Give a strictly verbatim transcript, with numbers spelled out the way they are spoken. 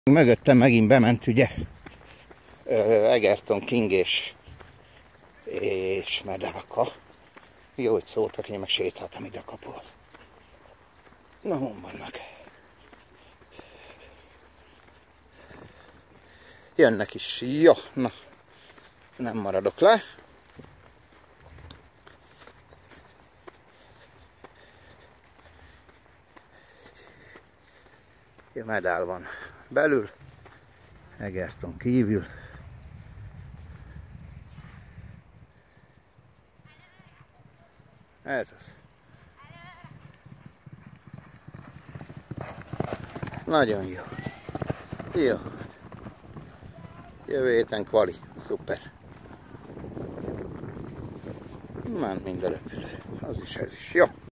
Mögöttem megint bement ugye Egerton King és, és Medálka. Jó, hogy szóltak, én meg sétáltam ide a kapuhoz. Na, hon vannak? Jönnek is. Jó, na. Nem maradok le. Jó, Medál van belül, Egerton kívül. Ez az. Nagyon jó. Jó. Jövő héten kvali. Szuper. Ment mind a repülő. Az is, ez is. Jó.